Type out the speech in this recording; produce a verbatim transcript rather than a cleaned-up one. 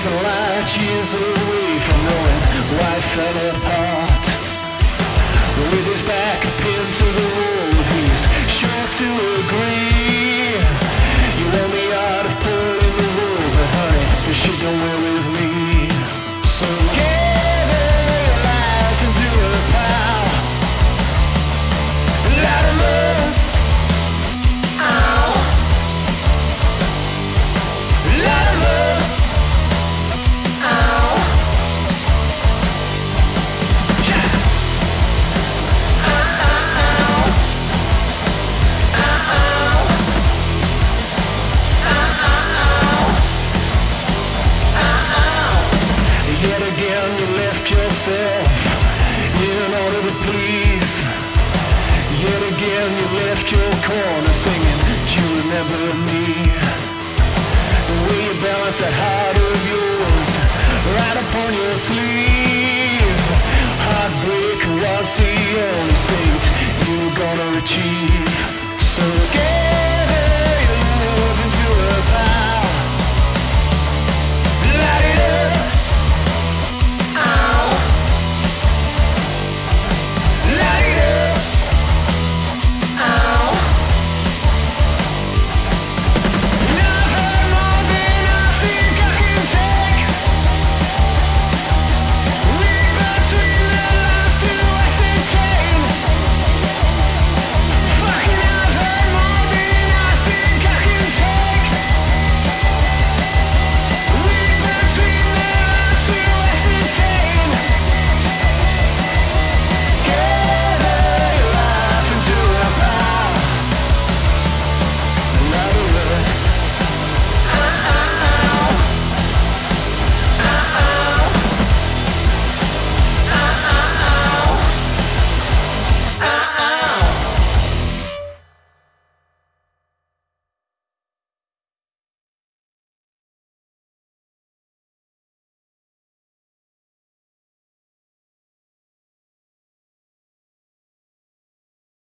nothing like years away from knowing why it fell apart. With his back up into the road, he's sure to agree. You want the art of pulling the rope, but honey, this shit don't work with me. So gather your lies into a pile, light 'em up. Ow. Light 'em up. Ow. Yeah. Yet again you left yourself in order to please. Yet again you left your corner singing, do you remember me? The way you balance that heart of yours right upon your sleeve. Heartbreak was the only state you were gonna achieve.